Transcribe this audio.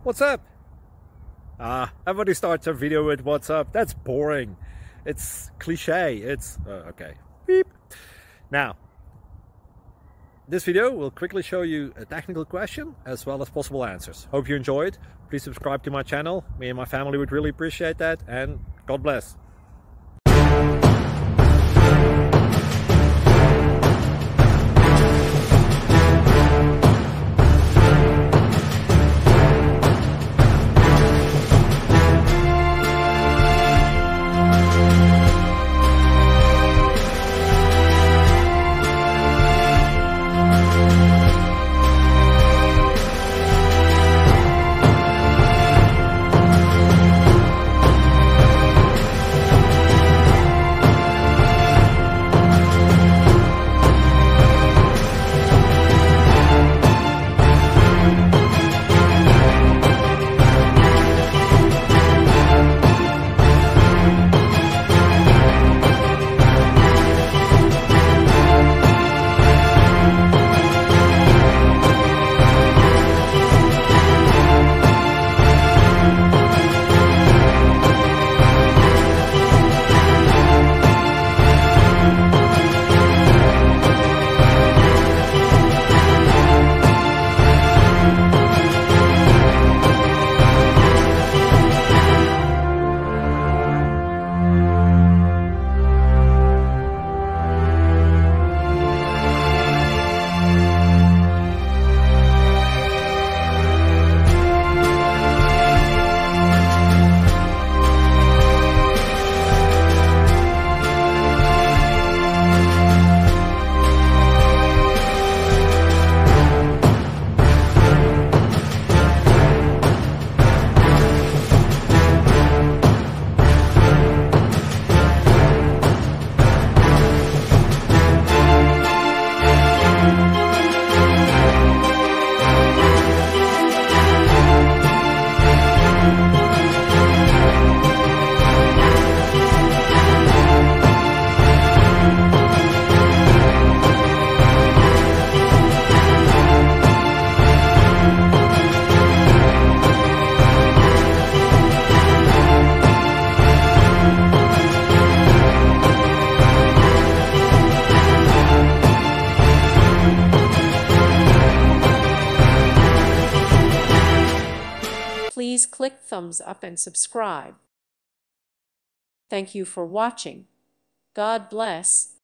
What's up? Everybody starts a video with what's up. That's boring. It's cliche. It's okay. Beep. Now, this video will quickly show you a technical question as well as possible answers. Hope you enjoyed. Please subscribe to my channel. Me and my family would really appreciate that, and God bless. Please click thumbs up and subscribe. Thank you for watching. God bless.